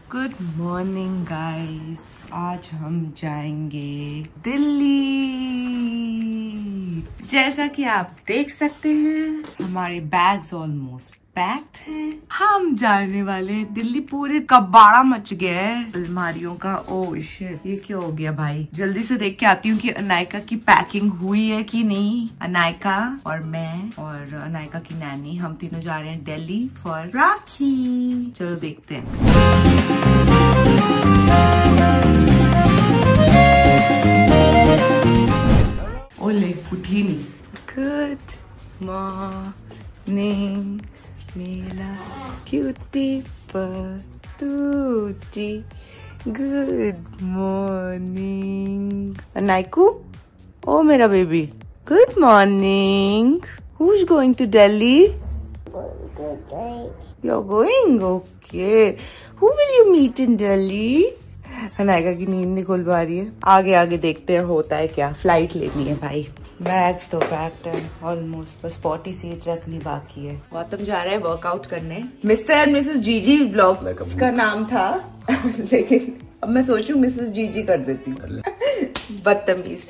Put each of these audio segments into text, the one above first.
Good morning guys, आज हम जाएंगे दिल्ली। जैसा कि आप देख सकते हैं हमारे बैग्स ऑलमोस्ट पैक्ड हैं। हम जाने वाले हैं दिल्ली। पूरे कबाड़ा मच गया है अलमारियों का। ओह शिट, ये क्या हो गया भाई। जल्दी से देख के आती हूँ कि अनायका की पैकिंग हुई है कि नहीं। अनायका और मैं और अनायका की नैनी, हम तीनों जा रहे हैं दिल्ली फॉर राखी। चलो देखते हैं। ओले उठी नहीं। गुड मॉर्निंग मेरा क्यूटी पतूची, गुड मॉर्निंग। अनायकू, ओ मेरा baby, good morning. Who is going to Delhi? You're going? Okay. Who will you meet in Delhi? Anayka की नींद नहीं खुल पा रही है। आगे आगे देखते हैं होता है क्या। फ्लाइट लेनी है भाई। बैग्स तो पैक्ड है ऑलमोस्ट, बस 40 सीट रखनी बाकी है। गौतम जा रहा है वर्कआउट करने। Mister and missus GG vlog का नाम था लेकिन अब मैं सोचूं मिसेस जीजी कर देती हूँ। बदतमीज।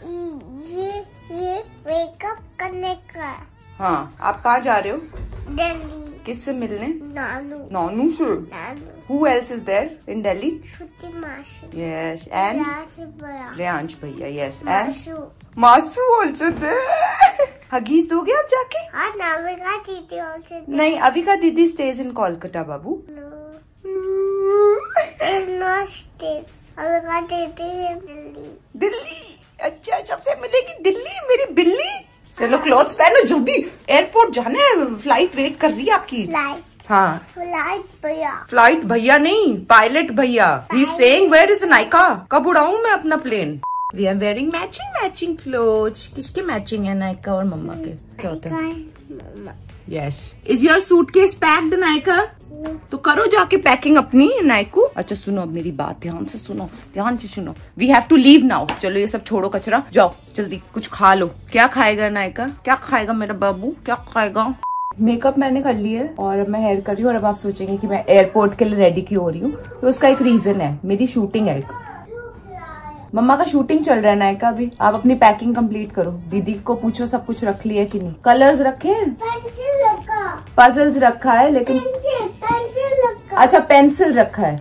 ये मेकअप करने का। हाँ, आप कहाँ जा रहे हो? दिल्ली। किससे मिलने? नानू। नानू से? नानू। Who else is there in Delhi? Shruti Mashi. Yes, and Reyansh Bhaiya. Yes, and Masu also there. Huggies दोगे आप जाके? हाँ, Navika दीदी also there. नहीं, अविका दीदी stays in Kolkata, Babu. No. No stays. Avika दीदी है दिल्ली। दिल्ली? अच्छा, सबसे मिलेगी दिल्ली मेरी बिल्ली। चलो क्लॉथ्स पहनो जल्दी, एयरपोर्ट जाना है। फ्लाइट वेट कर रही है आपकी। फ्लाइट? हाँ, फ्लाइट भैया। फ्लाइट भैया नहीं, पायलट भैया। He is saying where is Anayka. कब उड़ाऊं मैं अपना plane? We are wearing matching clothes. किसके मैचिंग है? अनायका और मम्मा के। क्या होता है? Yes. Is your suitcase packed Anayka? तो करो जाके पैकिंग अपनी अनायकू। अच्छा सुनो, अब मेरी बात ध्यान से सुनो। We have to leave now. चलो ये सब छोड़ो कचरा, जाओ जल्दी कुछ खा लो। क्या खाएगा अनायका? क्या खाएगा मेरा बाबू? क्या खाएगा? मेकअप मैंने कर लिया है और अब मैं हेयर कर रही हूँ। और अब आप सोचेंगे कि मैं एयरपोर्ट के लिए रेडी क्यों हो रही हूँ, तो उसका एक रीजन है। मेरी शूटिंग है, मम्मा का शूटिंग चल रहा है नायका। अभी आप अपनी पैकिंग कंप्लीट करो। दीदी को पूछो सब कुछ रख लिया कि नहीं। कलर्स रखे हैं, पजल्स रखा है, लेकिन अच्छा पेंसिल रखा है।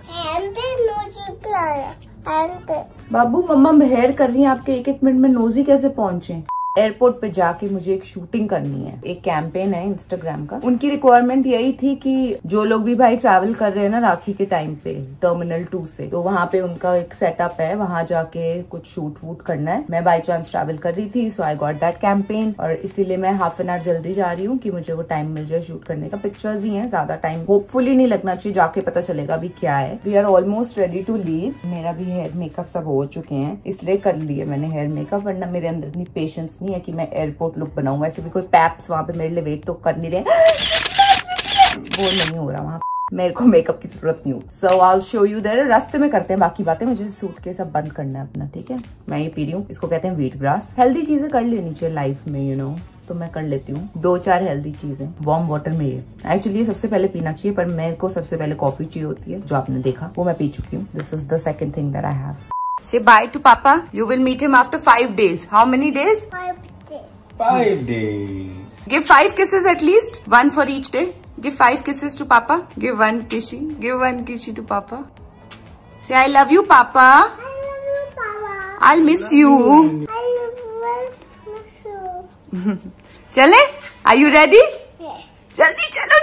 बाबू मम्मा हेयर कर रही है आपके, एक एक मिनट में नोजी कैसे पहुंचे। एयरपोर्ट पे जाके मुझे एक शूटिंग करनी है। एक कैंपेन है इंस्टाग्राम का, उनकी रिक्वायरमेंट यही थी कि जो लोग भी भाई ट्रैवल कर रहे हैं ना राखी के टाइम पे टर्मिनल 2 से, तो वहाँ पे उनका एक सेटअप है, वहाँ जाके कुछ शूट वूट करना है। मैं बाई चांस ट्रैवल कर रही थी, so I got that campaign और इसीलिए मैं हाफ एन आवर जल्दी जा रही हूँ कि मुझे वो टाइम मिल जाए शूट करने का। पिक्चर्स ही है, ज्यादा टाइम होपफुली नहीं लगना चाहिए, जाके पता चलेगा अभी क्या है। We are almost ready to leave. मेरा भी हेयर मेकअप सब हो चुके हैं, इसलिए कर लिए मैंने हेयर मेकअप, वरना मेरे अंदर इतनी पेशेंस नहीं है कि मैं एयरपोर्ट लुक बनाऊं। वैसे भी कोई पैप्स वहां पे मेरे लिए वेट तो कर नहीं रहे, वो नहीं हो रहा वहां, मेरे को मेकअप की जरूरत नहीं हो। So I will show you there. रास्ते में करते हैं बाकी बातें, मुझे सूट के सब बंद करना है अपना, ठीक है। मैं ये पी रही हूँ, इसको कहते हैं व्हीट ग्रास। हेल्दी चीजें कर लेनी चाहिए लाइफ में, यू नो, तो मैं कर लेती हूँ 2-4 हेल्दी चीजें वार्म वाटर में। ये एक्चुअली ये सबसे पहले पीना चाहिए, पर मेरे को सबसे पहले कॉफी चाहिए होती है, जो आपने देखा वो मैं पी चुकी हूँ। This is the second thing that I have. Say bye to Papa. You will meet him after 5 days. How many days? 5 days. 5 days. Give 5 kisses at least. 1 for each day. Give 5 kisses to Papa. Give 1 kissy. Give 1 kissy to Papa. Say I love you, Papa. I love you, Papa. I'll miss you. I miss you. चले? Are you ready? Yes. जल्दी चलो,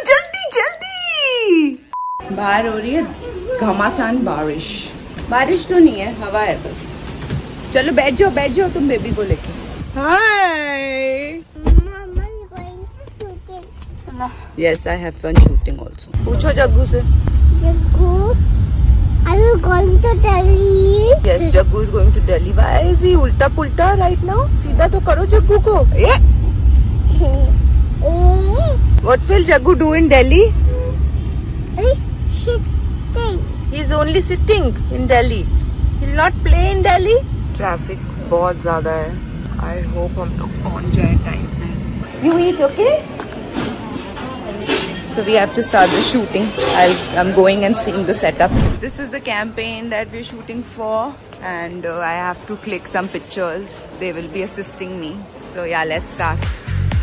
जल्दी। बाहर हो रही है घमासान बारिश। बारिश तो नहीं है, हवा है बस। चलो बैठ जाओ तुम बेबी को लेके। Hi. Yes, I have fun shooting also. पूछो जग्गू से। Jaggu, are you going to Delhi? Yes, Jaggu is going to Delhi. Why is he उल्टा पुल्टा राइट नाउ? सीधा तो करो जग्गू को। ये what will Jaggu do in Delhi? He is only sitting in Delhi. He will not play in Delhi. Traffic बहुत ज़्यादा है। I hope हम लोग पहुँच जाए टाइम पे। You eat, okay? So we have to start the shooting. I'm going and seeing the setup. This is the campaign that we're shooting for, and I have to click some pictures. They will be assisting me. So yeah, let's start.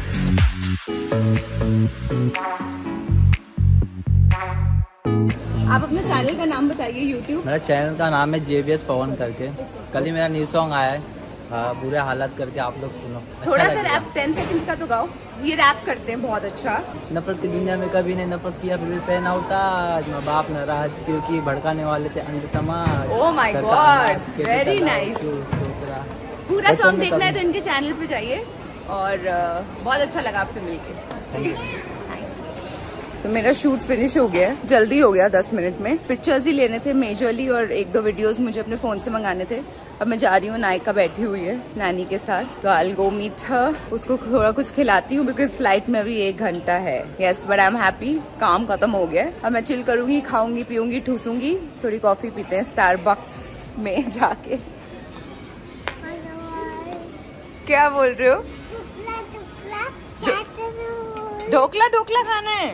आप अपने channel का नाम बताइए YouTube। मेरा channel का नाम है JBS पवन करके। कल ही मेरा न्यू सॉन्ग आया है, बुरे हालात करके, आप लोग सुनो। थोड़ा सा रैप 10 सेकंड्स का तो गाओ। ये रैप करते हैं बहुत अच्छा। नफरत की दुनिया में कभी नहीं नफरत किया, फिर भी पहना उताज, माँ बाप नाराज क्योंकि भड़काने वाले थे अंध समाज। Oh my god, very nice. पूरा सॉन्ग देखना है तो इनके चैनल पे जाइए, और बहुत अच्छा लगा आपसे मिलके। तो मेरा शूट फिनिश हो गया, जल्दी हो गया, 10 मिनट में। पिक्चर्स ही लेने थे मेजरली, और 1-2 वीडियोस मुझे अपने फोन से मंगाने थे। अब मैं जा रही हूँ, नायका बैठी हुई है नानी के साथ, तो I'll go meet her। उसको थोड़ा कुछ खिलाती हूँ बिकॉज फ्लाइट में अभी 1 घंटा है। Yes but I am happy, काम खत्म हो गया। अब मैं चिल करूंगी, खाऊंगी, पीऊंगी, ठूसूंगी, थोड़ी कॉफी पीते हैं स्टारबक्स में जाके। क्या बोल रहे हो? ढोकला खाना है?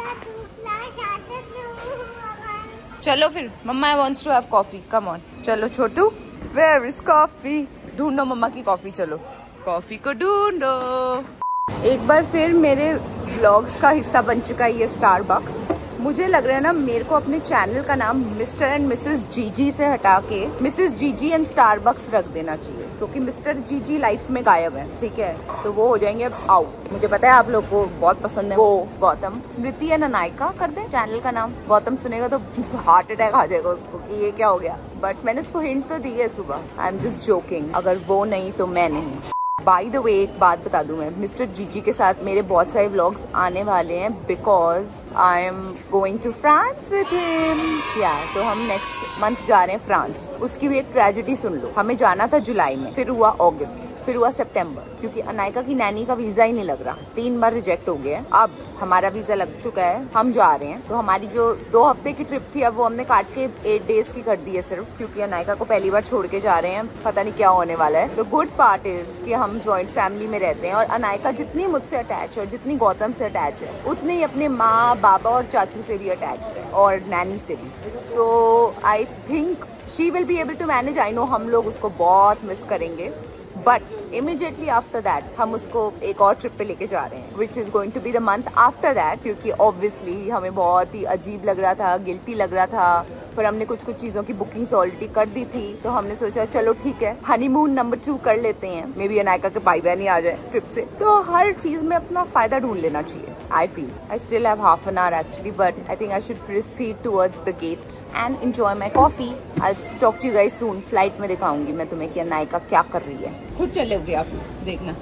चलो फिर, mama wants to have coffee, come on. चलो छोटू, वेयर इज कॉफी? ढूंढो मम्मा की कॉफी, चलो कॉफी को ढूंढो। एक बार फिर मेरे व्लॉग्स का हिस्सा बन चुका है ये स्टारबक्स। मुझे लग रहा है ना, मेरे को अपने चैनल का नाम मिस्टर एंड मिसेस जीजी से हटा के मिसेस जीजी एंड स्टारबक्स रख देना चाहिए, क्योंकि मिस्टर जीजी लाइफ में गायब है, ठीक है? तो वो हो जाएंगे अब आउट। मुझे पता है आप लोग को बहुत पसंद है वो गौतम। स्मृति एंड अनायका कर दे चैनल का नाम। गौतम सुनेगा तो हार्ट अटैक आ जाएगा उसको कि ये क्या हो गया, बट मैंने उसको हिंट तो दी है सुबह। आई एम जस्ट जोकिंग, अगर वो नहीं तो मैं नहीं। बाय द वे एक बात बता दूं, मैं मिस्टर जीजी के साथ मेरे बहुत सारे व्लॉग्स आने वाले हैं because I am going to France with him. तो हम नेक्स्ट मंथ जा रहे हैं फ्रांस। उसकी भी एक ट्रेजेडी सुन लो। हमें जाना था जुलाई में, फिर हुआ अगस्त, फिर हुआ सितंबर, क्योंकि अनायका की नैनी का वीजा ही नहीं लग रहा। 3 बार रिजेक्ट हो गया। अब हमारा वीजा लग चुका है, हम जा रहे हैं। तो हमारी जो 2 हफ्ते की ट्रिप थी, अब वो हमने काट के 8 डेज की कर दी है सिर्फ, क्योंकि अनायका को पहली बार छोड़ के जा रहे हैं। पता नहीं क्या होने वाला है। तो गुड पार्ट इज कि हम जॉइंट फैमिली में रहते हैं, और अनायका जितनी मुझसे अटैच है और जितनी गौतम से अटैच है, उतनी ही अपने माँ बाबा और चाचू से भी अटैच है, और नैनी से भी। तो I think she will be able to manage. I know हम लोग उसको बहुत मिस करेंगे, बट इमीडिएटली आफ्टर दैट हम उसको एक और ट्रिप पे लेके जा रहे हैं, which is going to be the month after that, क्योंकि ऑब्वियसली हमें बहुत ही अजीब लग रहा था, गिल्टी लग रहा था, पर हमने कुछ चीजों की बुकिंग्स ऑलरेडी कर दी थी। तो हमने सोचा चलो ठीक है, हनीमून नंबर 2 कर लेते हैं। मे बी अनायका के भाई बहन ही आ जाए ट्रिप से। तो हर चीज में अपना फायदा ढूंढ लेना चाहिए। I feel I still have half an hour actually, but I think I should proceed towards the gate and enjoy my coffee. I will talk to you guys soon. Flight में दिखाऊंगी मैं तुम्हें कि अनायका क्या कर रही है। खुद चलोगे आप, देखना।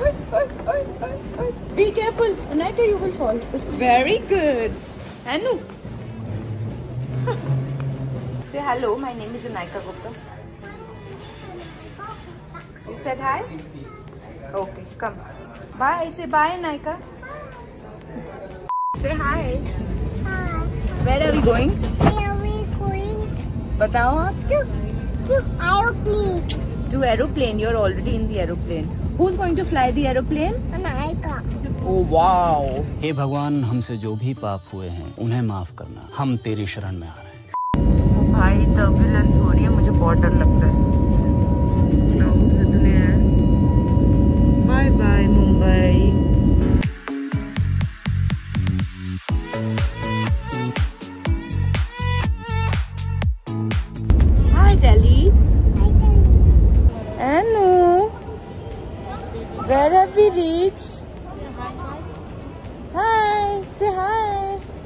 Be careful, Anaika, you will fall. Very good. Anu. Say hello. My name is Anaika Gupta. You said hi? Okay, come. Bye. Say bye, Anaika. Say hi. Hi. Where are we going? Where are we going? बताओ आप. To aeroplane. To aeroplane. You're already in the aeroplane. Who's going to fly the aeroplane? Anaika. Oh wow. हे भगवान, हमसे जो भी पाप हुए हैं उन्हें माफ करना, हम तेरी शरण में आ रहे हैं। भाई टर्बुलेंस हो रही है, मुझे बहुत डर लगता है। क्लाउड्स इतने हैं। Bye bye Mumbai. Hi Delhi. Anu, where have we reached? Hi, say hi.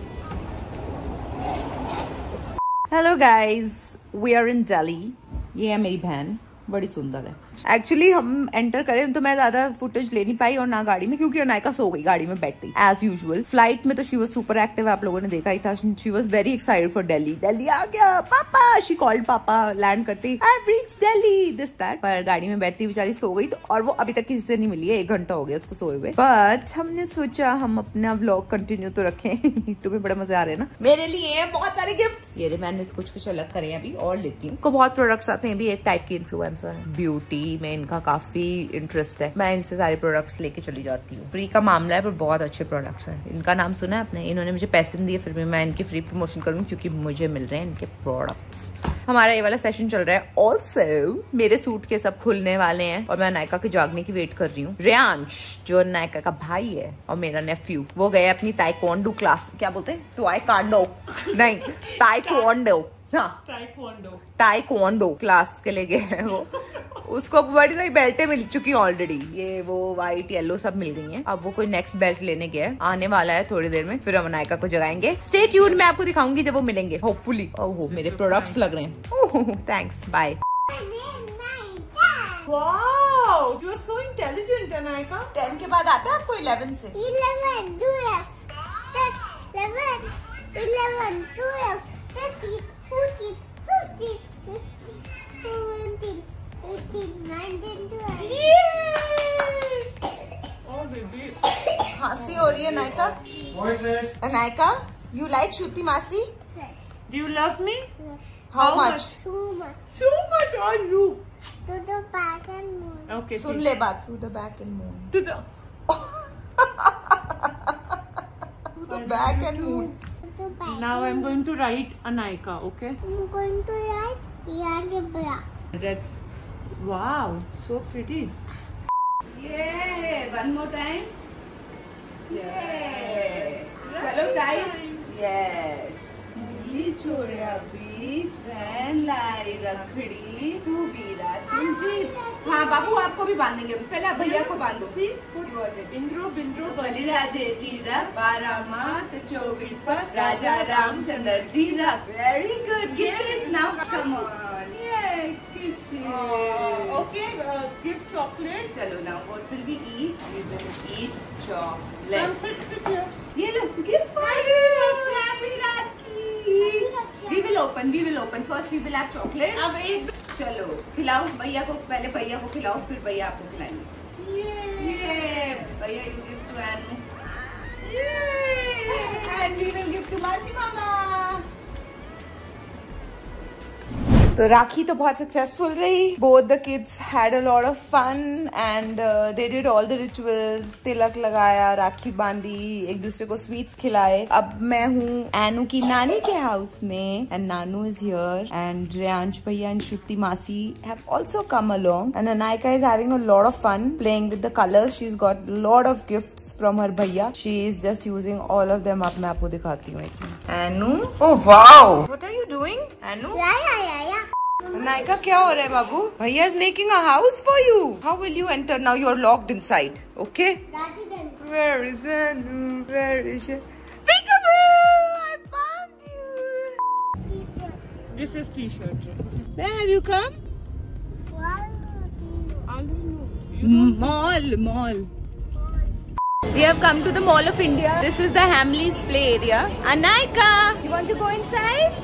Hello guys, we are in Delhi. ये है मेरी बहन, बड़ी सुंदर है। एक्चुअली हम एंटर करें तो मैं ज्यादा फुटेज ले नहीं पाई, और ना गाड़ी में, क्योंकि अनायका सो गई गाड़ी में बैठती एज यूजुअल। फ्लाइट में तो शी वाज सुपर एक्टिव, आप लोगों ने देखा ही था। She was very excited for Delhi. Delhi आ गया पापा, शी कॉल्ड पापा लैंड करती, I have reached Delhi, this that. पर गाड़ी में बैठती बेचारी सो गई, तो और वो अभी तक किसी से नहीं मिली है। 1 घंटा हो गया उसको सोए हुए। बट हमने सोचा हम अपना व्लॉग कंटिन्यू तो रखें। तुम्हें बड़े मजे आ रहे हैं ना। मेरे लिए बहुत सारे गिफ्ट। ये मैंने कुछ अलग करे अभी और लेती हूँ। बहुत प्रोडक्ट्स आते हैं, भी एक टाइप की इन्फ्लुएंसर है, ब्यूटी ज्वेलरी में इनका काफी इंटरेस्ट है। मैं इनसे सारे प्रोडक्ट्स लेके चली जाती हूँ। फ्री का मामला है पर बहुत अच्छे प्रोडक्ट्स हैं। इनका नाम सुना है आपने? इन्होंने मुझे पैसे दिए, फिर भी मैं इनकी फ्री प्रमोशन करूँगी क्योंकि मुझे मिल रहे हैं इनके प्रोडक्ट्स। हमारा ये वाला सेशन चल रहा है। ऑल्सो मेरे सूट के सब खुलने वाले हैं और मैं नायका के जागने की वेट कर रही हूँ। रेयांश जो नायका का भाई है और मेरा नेफ्यू, वो गए अपनी ताइक्वांडो क्लास, क्या बोलते हैं, ताइक्वांडो नहीं ताइक्वांडो, हाँ ताइक्वांडो क्लास के लिए गए हैं वो। उसको बड़ी सारी बेल्टें मिल चुकी हैं ऑलरेडी, ये वो व्हाइट येलो सब मिल गई हैं। अब वो कोई नेक्स्ट बेल्ट लेने गया है, आने वाला है थोड़ी देर में, फिर हम नायका को जगाएंगे। स्टे ट्यून्ड, मैं आपको दिखाऊंगी जब वो मिलेंगे होपफुली। ओह मेरे प्रोडक्ट्स लग रहे हैं। Thanks, bye. Wow, you are so intelligent, Anayika. 10 के बाद आता है आपको 11 से? 11, 12, 11, 11, 12, 13, 14, 15, 16, 17, 18, 19, 20. Yay! Oh, baby. हंसी हो रही है नायका। नायका, you like श्रुति मासी? Do you love me? Yes. How much? Too much. So much are you? To the back and moon. Okay. सुन ले बात। Through the back and moon. To the. Through the back and moon. To the back. Now I'm going to write Anayika. Okay. I'm going to write Yajabra. That's. Wow, so pretty. Yeah, one more time. Yes. चलो time. Yes. छोड़िया बीच बहन लाई रखड़ी तू वीरा चिंजित। हाँ बाबू आपको भी बांधेंगे, पहले आप भैया को बांधो। इंद्रो बिंद्रो बलिराजे तीरथ 12 मात 24 पग राजा रामचंद्र धीरक। Very good, kisses now, come on, yeah, kisses. Okay, give chocolate. चलो now what will we eat? We will eat chocolate. Come sit here. ये लो gift for you. Happy Rakhi. We will open. First we will have chocolate. अब एक चलो खिलाओ भैया को, पहले भैया को खिलाओ फिर भैया आपको खिलाएंगे। ये भैया you give to Anu. And we will give to Masi Mama. तो राखी तो बहुत सक्सेसफुल रही। Both the kids had a lot of fun and they did all the rituals. तिलक लगाया, राखी बांधी, एक दूसरे को स्वीट्स खिलाए। अब मैं हूँ एनू की नानी के हाउस में एंड नानू इज हियर एंड रेयांश भैया एंड श्रुति मासी have also come along and Anayka is having a lot of fun playing with the colours. She is got lot of gifts from her भैया। She is just using all of them. अब मैं आपको दिखाती हूँ एक। Anu, oh wow, what are you doing Anu? Yeah. नायका क्या हो रहा है बाबू? भैया is making a house for you. How will you enter now? You are locked inside. Okay, That is it. Where is Anu? Where is Peekaboo? I found you. This is t-shirt. Where have you come? Mall. We have come to the Mall of India. This is the Hamleys play area. Anayika, you want to go inside?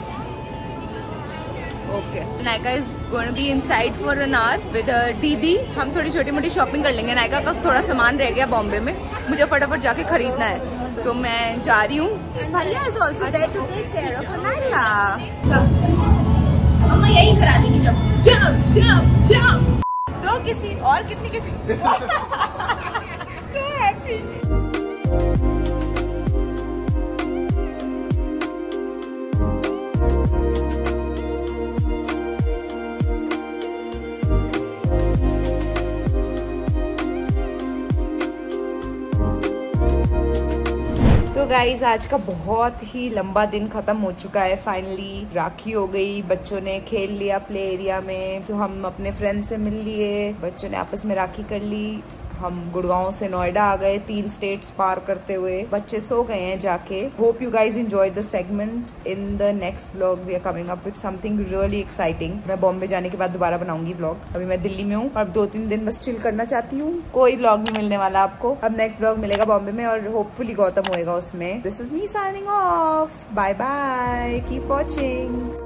Okay. Anayika is going to be inside for an hour with दीदी। हम थोड़ी छोटी मोटी shopping कर लेंगे। नायका का थोड़ा सामान रह गया बॉम्बे में, मुझे फटाफट जाके खरीदना है तो मैं जा रही हूँ। भैया is also there to take care of Anayika. मम्मा यही करा देंगी जब तो किसी और किसी So happy. तो गाइज आज का बहुत ही लंबा दिन खत्म हो चुका है। फाइनली राखी हो गई, बच्चों ने खेल लिया प्ले एरिया में, तो हम अपने फ्रेंड से मिल लिए, बच्चों ने आपस में राखी कर ली। हम गुड़गांव से नोएडा आ गए 3 स्टेट्स पार करते हुए। बच्चे सो गए हैं जाके। Hope you guys enjoy the segment. In the next vlog we are coming up with something really exciting. मैं बॉम्बे जाने के बाद दोबारा बनाऊंगी व्लॉग। अभी मैं दिल्ली में हूँ, अब 2-3 दिन बस चिल करना चाहती हूँ। कोई व्लॉग नहीं मिलने वाला आपको। अब नेक्स्ट व्लॉग मिलेगा बॉम्बे में और होपफुली गौतम होएगा उसमें। This is me signing off. Bye bye, keep watching.